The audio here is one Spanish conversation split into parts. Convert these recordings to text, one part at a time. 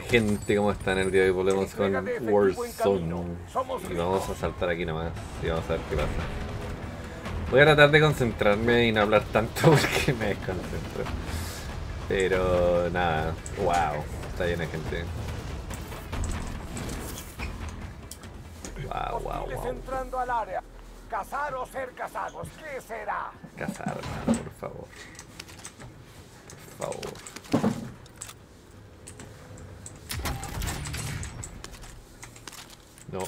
Gente, ¿cómo están? El día de hoy volvemos con Warzone y vamos a saltar aquí nomás y vamos a ver qué pasa. Voy a tratar de concentrarme y no hablar tanto porque me desconcentro. Pero nada, wow, está llena de gente. Wow, wow, Hostiles wow. entrando al área. Cazar o ser cazados, ¿qué será? Cazar, hermano, por favor. Por favor. No.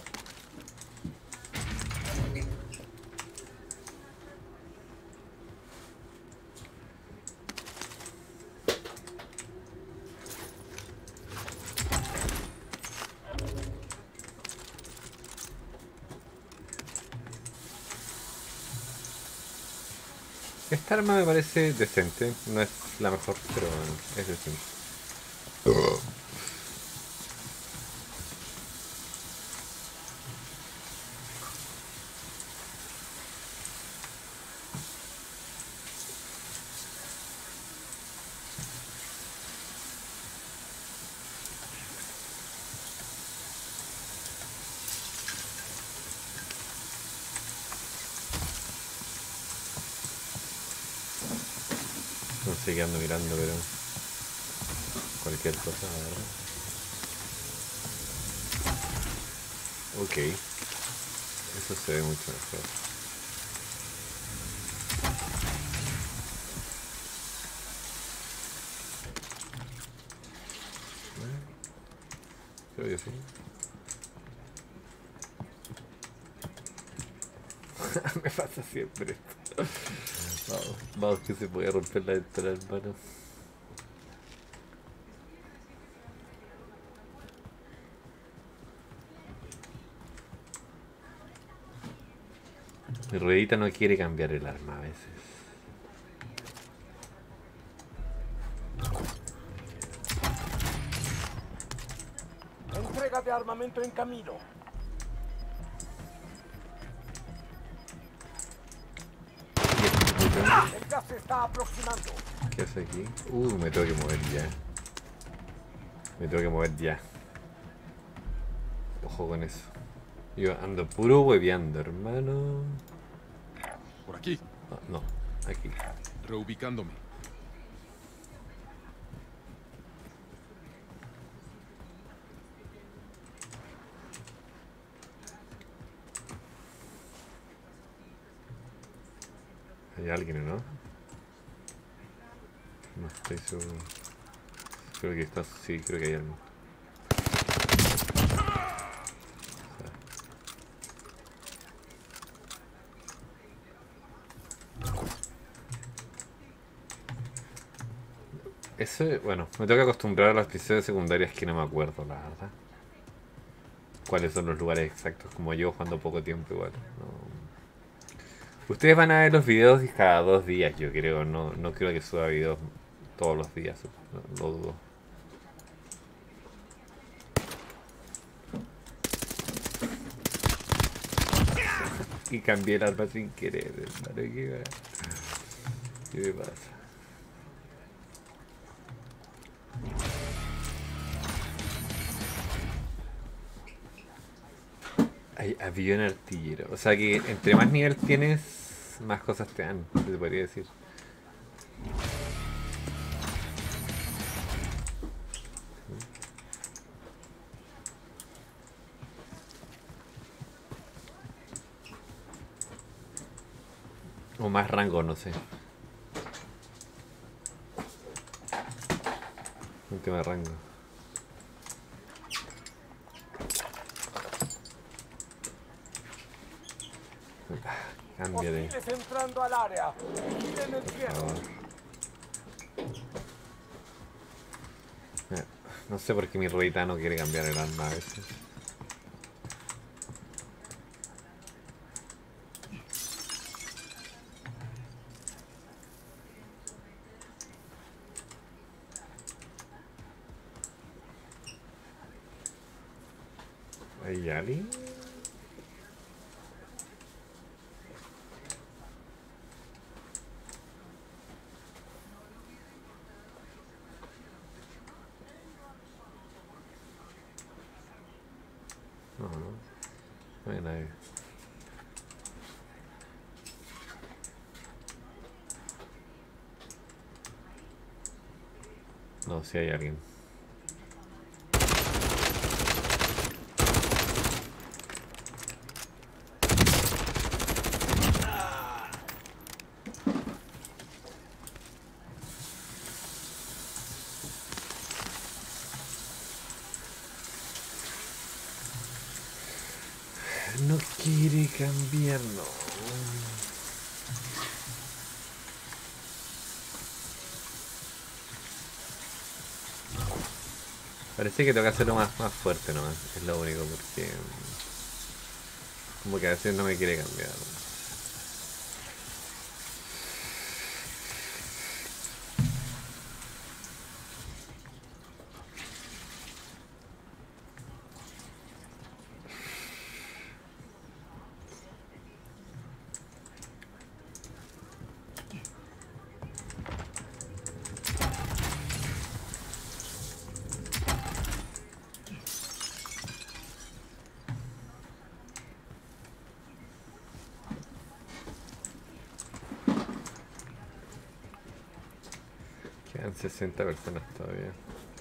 Esta arma me parece decente. No es la mejor, pero bueno, es decente. No sé qué ando mirando, pero cualquier cosa, la verdad. Ok, eso se ve mucho mejor. Creo que sí. Me pasa siempre esto. Vamos, vamos que se puede romper la ventana, hermano. Mi ruedita no quiere cambiar el arma a veces. Entrega de armamento en camino. El gas se está aproximando. ¿Qué hace aquí? Me tengo que mover ya. Me tengo que mover ya. Ojo con eso. Yo ando puro hueveando, hermano. Por aquí, Ah, no, aquí. reubicándome. ¿Hay alguien o no? No estoy seguro. Creo que está. Sí, creo que hay alguien. Ese, bueno, me tengo que acostumbrar a las misiones secundarias que no me acuerdo, la verdad. ¿Cuáles son los lugares exactos? Como yo jugando poco tiempo igual. No. Ustedes van a ver los videos cada 2 días, yo creo. No, no creo que suba videos todos los días. No, lo dudo. Y cambié el arma sin querer, hermano. ¿Qué me pasa? Hay avión artillero. O sea que entre más nivel tienes, más cosas te dan, se podría decir. O más rango, no sé. Un tema de rango. Cambia de. Hostiles entrando al área. Vigilen el Por cielo. favor. No sé por qué mi ruedita no quiere cambiar el arma a veces. ¿Hay alguien? No, no. No hay nadie. No, si hay alguien. No quiere cambiar, no. Parece que tengo que hacerlo más fuerte nomás, es lo único, porque como que a veces no me quiere cambiar. Quedan 60 personas todavía.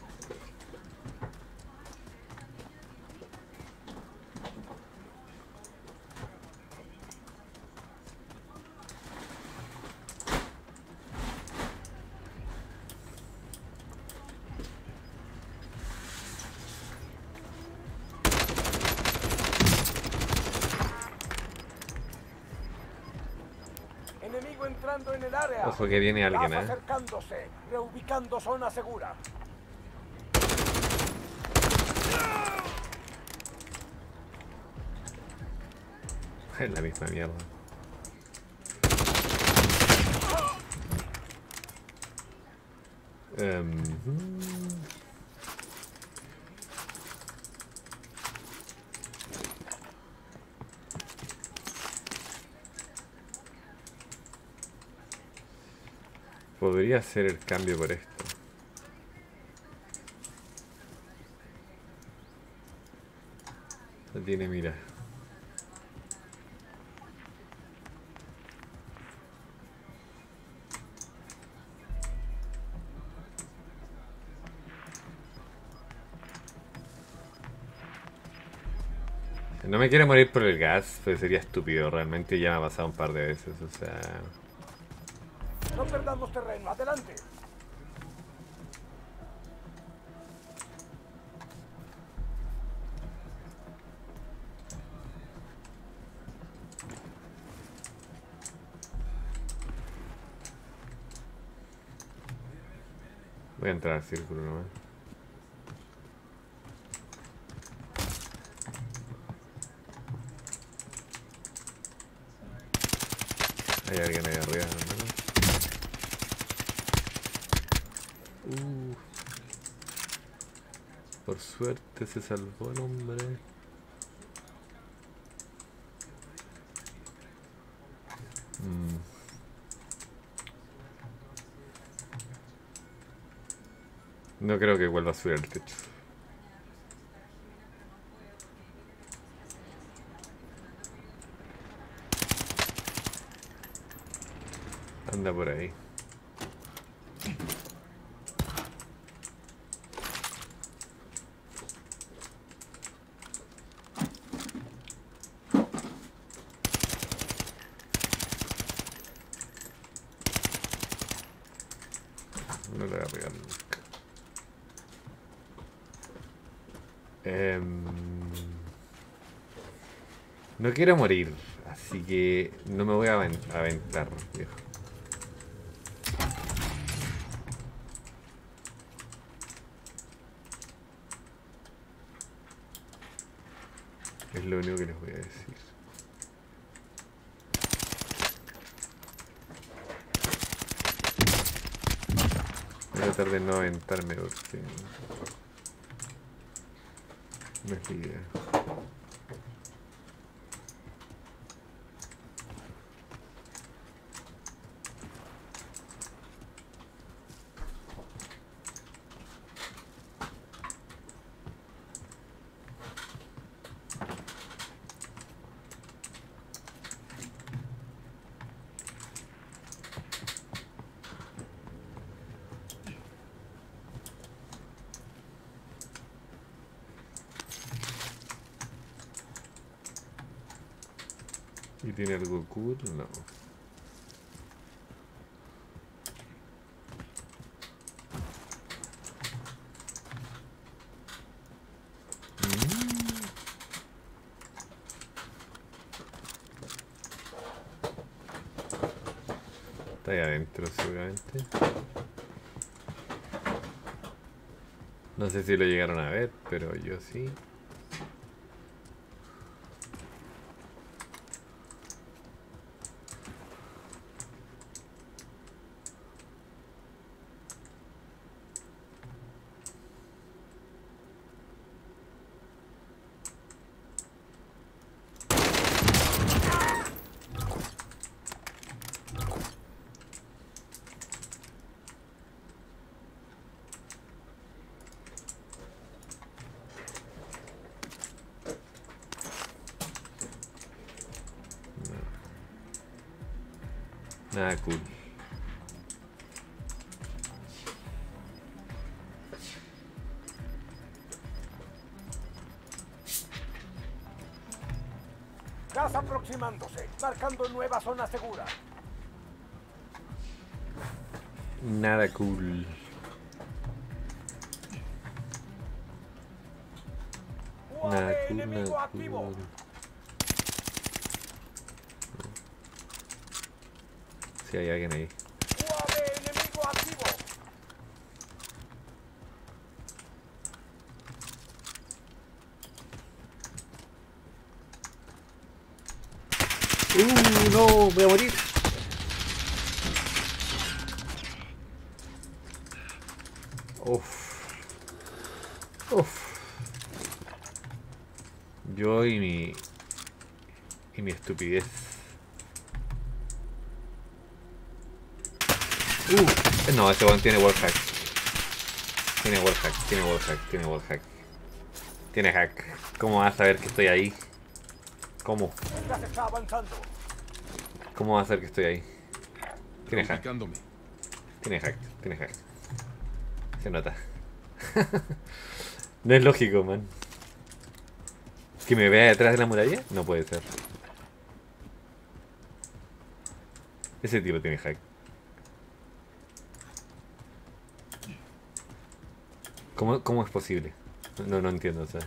Enemigo entrando en el área. Ojo que viene alguien, Gas acercándose. Reubicando zona segura. Es la misma mierda. Podría hacer el cambio por esto. No tiene mira. No me quiero morir por el gas, pues sería estúpido. Realmente ya me ha pasado un par de veces, o sea... No perdamos terreno. Adelante. Voy a entrar al círculo nomás. Hay alguien ahí arriba, ¿no? Por suerte se salvó el hombre. No creo que vuelva a subir al techo. Anda por ahí. No le voy a pegar nunca. No quiero morir, así que no me voy a aventar, viejo. Es lo único que les voy a decir. Voy a tratar de no aventarme porque no es la idea. ¿Y tiene algo cool? No. Está ahí adentro seguramente. No sé si lo llegaron a ver, pero yo sí. Nada cool. Gas aproximándose, marcando nueva zona segura. Nada cool. Nada UAV cool, enemigo nada activo. cool. Si hay alguien ahí. UAV enemigo activo. No, voy a morir. Uf. Uf. Yo y mi estupidez. No, este weón tiene wallhack. Tiene wallhack, tiene wallhack, tiene wallhack. Tiene hack. ¿Cómo vas a saber que estoy ahí? ¿Cómo? El gas está avanzando. ¿Cómo va a saber que estoy ahí? Tiene hack, Reubicándome. tiene hack, tiene hack. Se nota. No es lógico, man. ¿Que me vea detrás de la muralla? No puede ser. Ese tipo tiene hack. ¿Cómo es posible? No entiendo, o sea.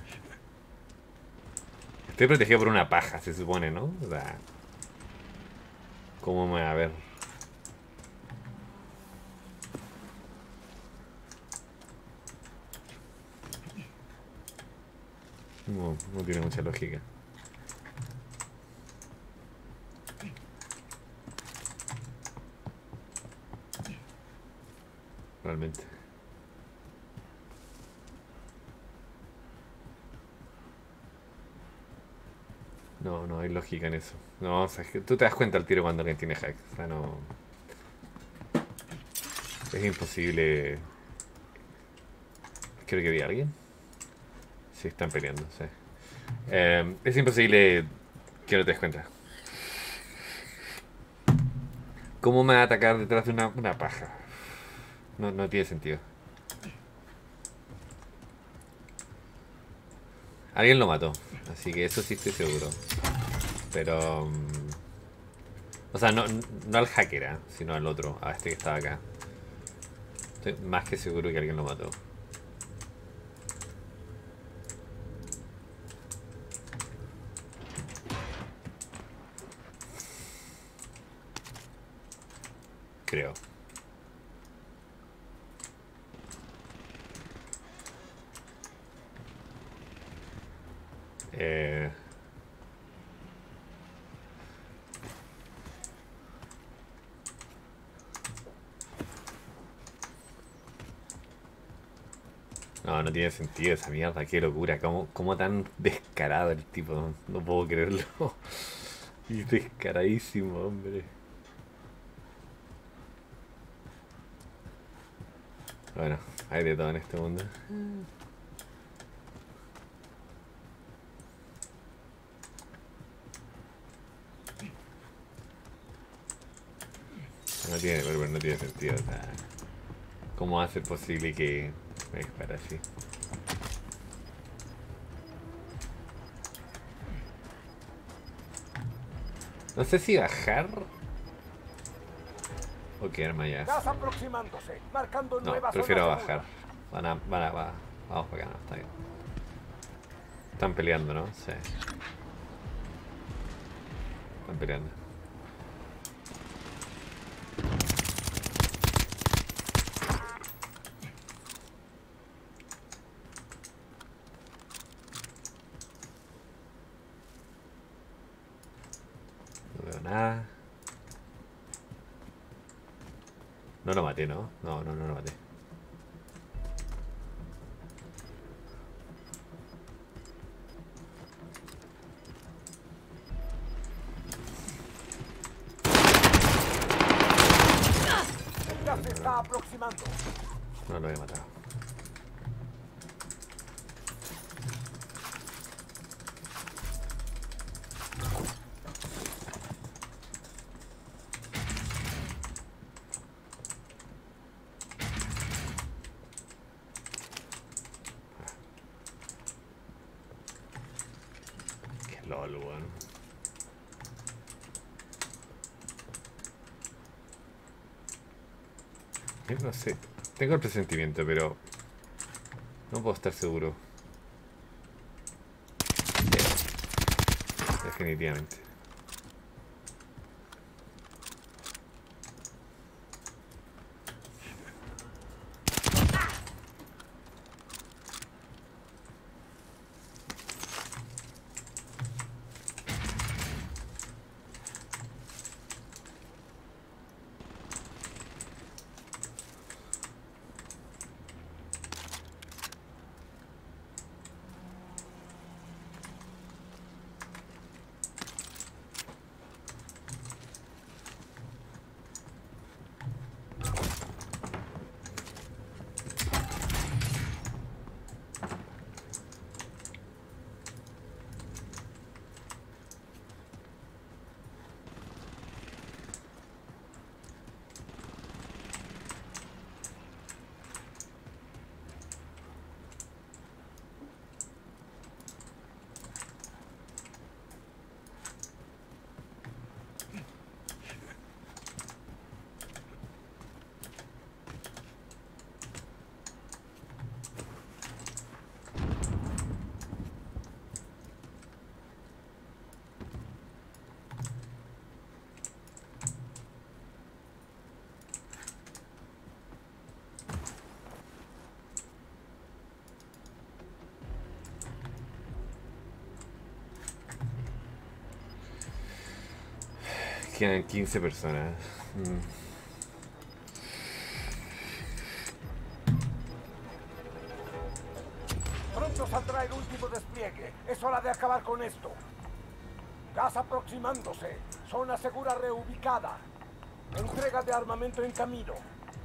Estoy protegido por una paja, se supone, ¿no? O sea. ¿Cómo me va a ver? No tiene mucha lógica. Realmente. No hay lógica en eso. No, o sea, es que tú te das cuenta al tiro cuando alguien tiene hack. O sea, no. Es imposible. Creo que vi a alguien. Sí, están peleando, sí. Es imposible que no te des cuenta. ¿Cómo me va a atacar detrás de una paja? No tiene sentido. Alguien lo mató, así que eso sí estoy seguro. Pero... o sea, no al hacker, sino al otro, a este que estaba acá. Estoy más que seguro que alguien lo mató. Creo. No tiene sentido esa mierda, qué locura, cómo tan descarado el tipo, no puedo creerlo. Y descaradísimo, hombre. Bueno, hay de todo en este mundo. No tiene sentido, o sea, ¿cómo va a ser posible que me dispare así? No sé si bajar o quedarme allá. Gas aproximándose, marcando No, nueva prefiero zona bajar. segura. Vamos para acá, no, está bien. Están peleando, ¿no? Sí. Están peleando. No veo nada. No lo maté, ¿no? No lo maté. El gas se está aproximando. No lo he matado. Qué lol, weón. No sé. Tengo el presentimiento, pero no puedo estar seguro. Definitivamente. Quedan 15 personas. Pronto saldrá el último despliegue. Es hora de acabar con esto. Gas aproximándose. Zona segura reubicada. Entrega de armamento en camino.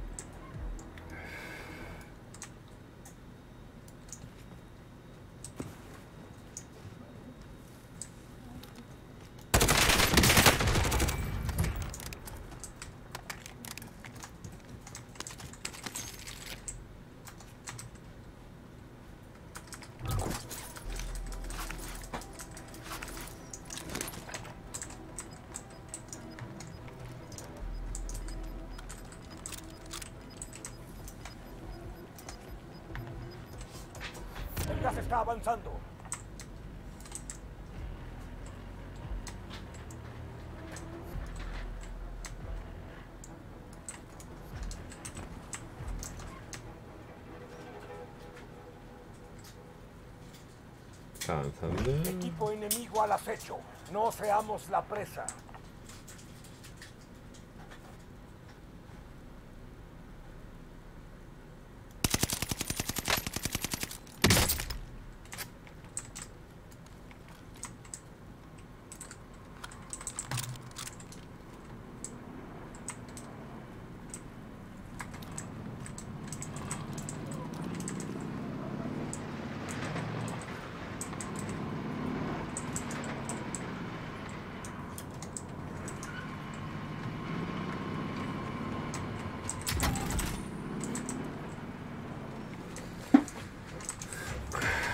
El gas está avanzando. Está avanzando. Equipo enemigo al acecho. No seamos la presa.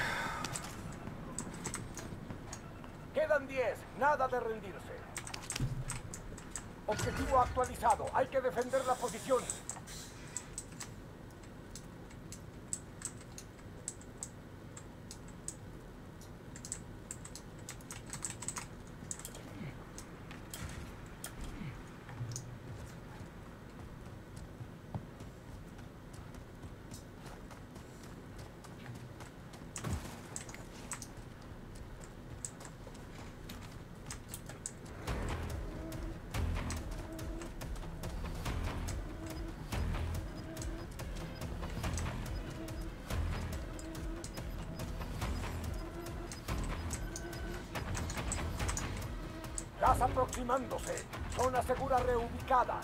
Quedan 10. Nada de rendirse. Objetivo actualizado. Hay que defender la posición. Gas aproximándose. Zona segura reubicada.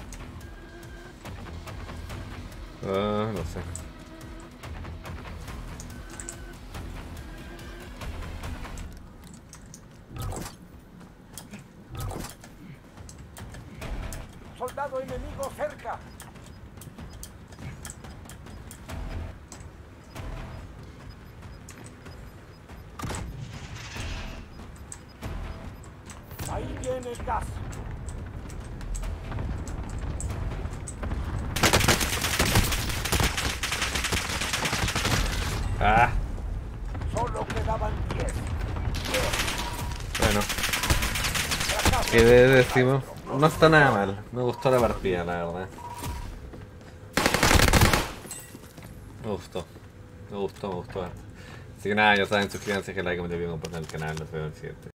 No sé. Soldado enemigo cerca. Ahí viene el gas. Ah, Solo quedaban 10. bueno. Fracaso. ¿Qué decimos? No está nada mal. Me gustó la partida, la verdad. Me gustó. Me gustó. Así que nada, ya saben, suscríbanse, que like, comenten, compartan el canal. Nos vemos en el siguiente.